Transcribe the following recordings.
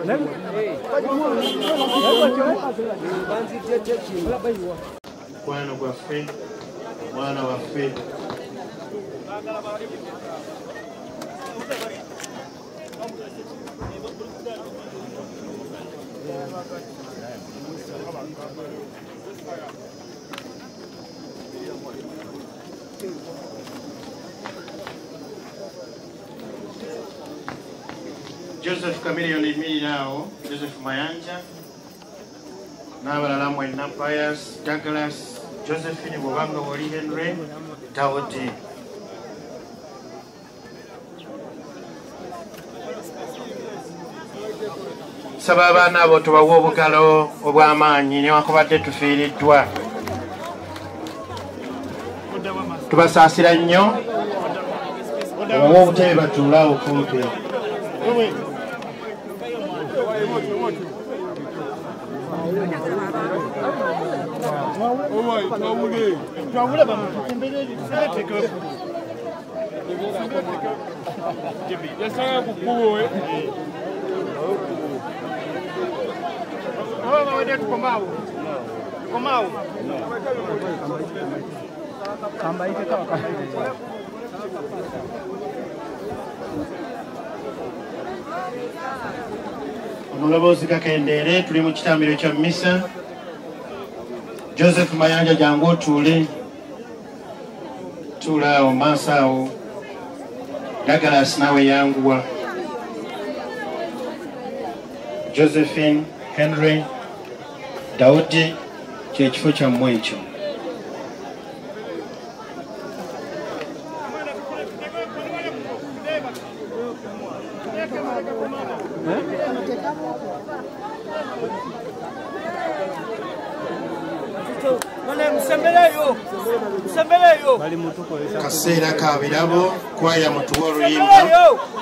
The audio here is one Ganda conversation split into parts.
Mwana gwaffe, mwana waffe. Joseph Chameleone Mirao, Joseph Mayanja, n'abalala mwenna Pius, Douglas, Josephine Bobanga Woli Henry, Tawoti. Saba abaana abo tubawa obugalo obw'amaanyi newankubadde tufiiriddwa. Tubasaasira nnyo, obawa obutebe batuule awo kumpi. Omuloboozi Kakendere, tuli mu kitambiro kya mmisa. Joseph Mayanja jangu otuule. Tuula awo maaso awo. Douglas nawe yanguwa. Josephine, Henry, Daudi, kyekifo kyammwe ekyo. Kaseera ka birabo, kwaya mutuwa oluyimba.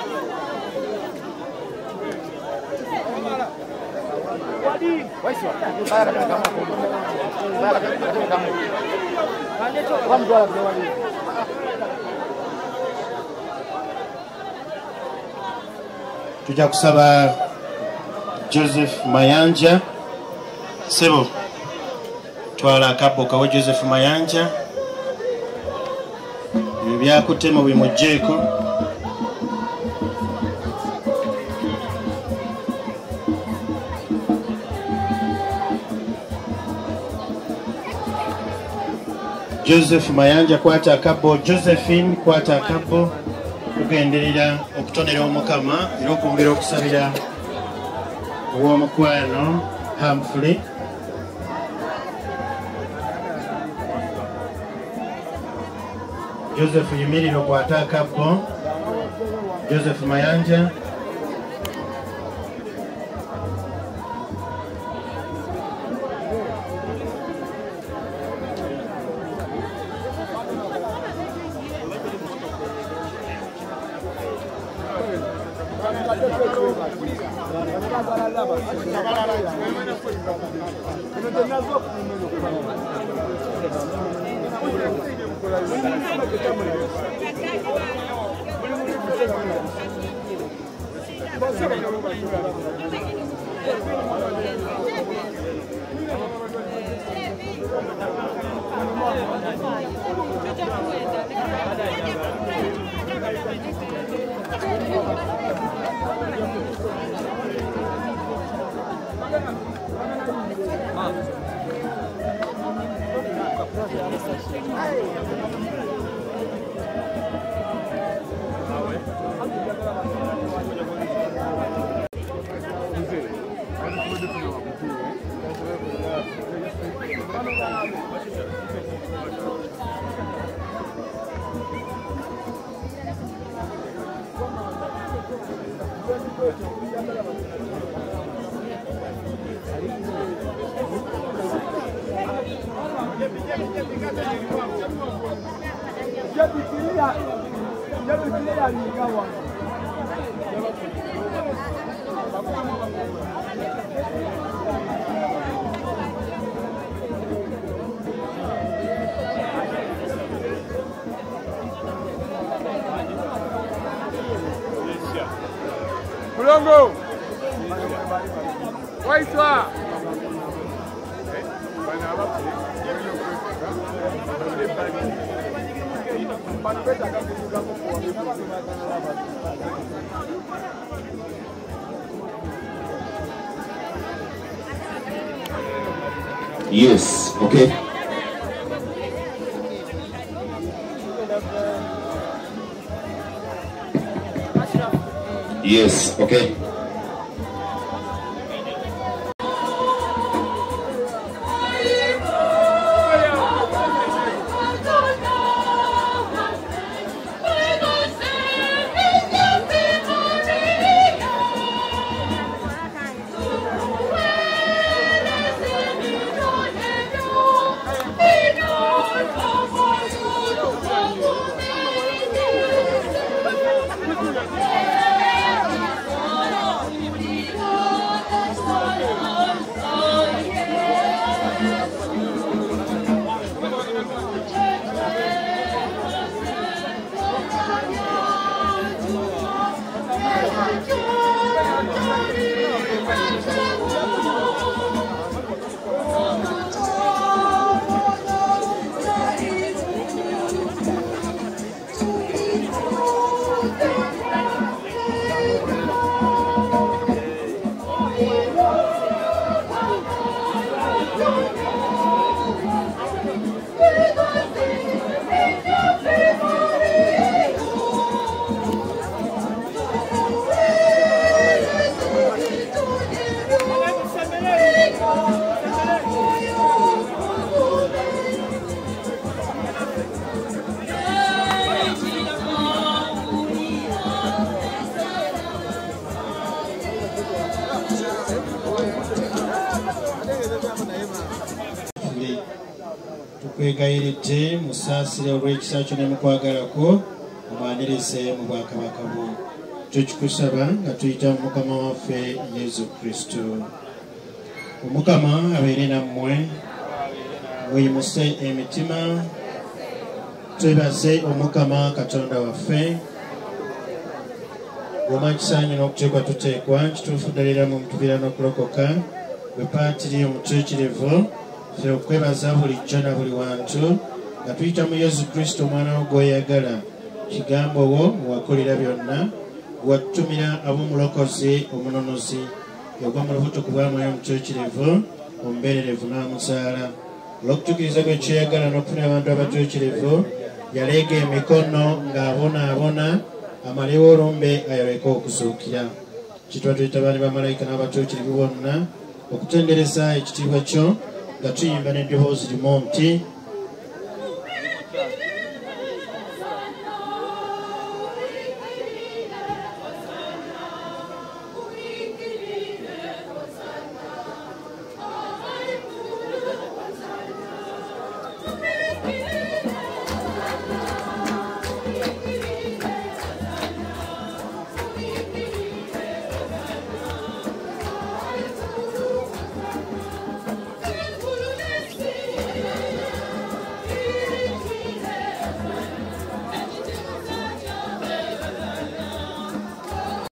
Tujja kusaba Joseph Mayanja. Sebo, twala akabbo kawe Joseph Mayanja. Ebyo byakutema bimugjeeko. Joseph Mayanja kwata akabbo, Josephine kwata akabbo. Tugenderera okutonera Omukama era okwongera okusabira ow'omukwano Hamfery. Joseph yimirira okwata akabbo. Joseph Mayanja. Yes, okay. Yes, okay. Tukwegayiridde musaasire olw'ekisa kyo ne mukwagalako omwanirize mu bwakabaka bwo. Tukikusaba nga tuyita mu Mukama waffe Yesu Kristo. Omukama abeere nammwe, muyimuse emitima. Twebaze Omukama Katonda waffe. Goma kisaanye n'okuteekwa tuteekwa, kituufu ddalira mu mutubira n'okulokoka, bwe paatiri omutuukirivu, ffe okwebaza bulijjo na buli wantu, nga tuyita mu Yesu Kristo omwana wo gw'oyagala, kigambo wo muwakolera byonna, wattumira ab'omulokozi omunonozi, yagwa mu lubuto bwa Mwoyo Omutuukirivu, omubeererevu n'amuzaala. Olw'okutuukiriza gwe kyeyagala n'okufuna abantu abatuukirivu, yaleega emikono ng'abonaabona, amalewo olumbe ayaweka okuzuukira. Kitwa tuyita baani bamalayika n'abatuukirivu bonna okutendereza ekitiibwa kyo nga tuyimba n'eddoboozi limu nti